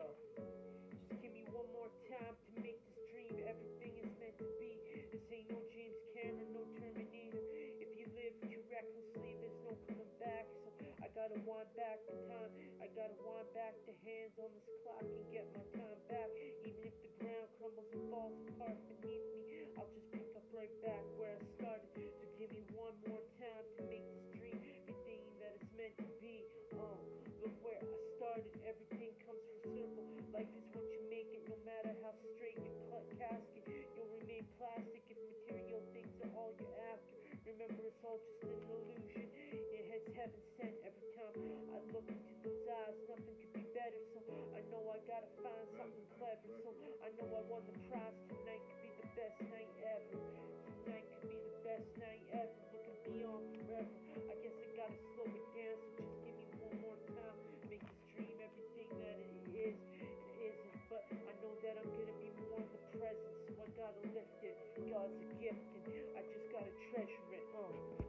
Yo, just give me one more time to make this dream everything is meant to be. This ain't no James Cameron, no Terminator. If you live too recklessly, there's no coming back. So I gotta wind back the time. I gotta wind back the hands on this clock and get my time back. Even if the ground crumbles and falls apart beneath me, I'll just pick up right back where I started. So give me one more time to make this dream everything that it's meant to be. Look where I started, everything comes full circle. Life is what you make it, no matter how straight your casket. You'll remain plastic if material things are all you're after. Remember, it's all just an illusion. Your head's heaven sent. Every time I look into those eyes, nothing could be better. So I know I gotta find something clever. So I know I won the prize. Tonight could be the best night ever. Tonight could be the best night ever. Looking beyond forever. I guess I gotta slow it down. So just give me one more time. Make this dream everything that it is. It isn't, but I know that I'm gonna be more in the present. So I gotta lift it. God's a gift, and I just gotta treasure it.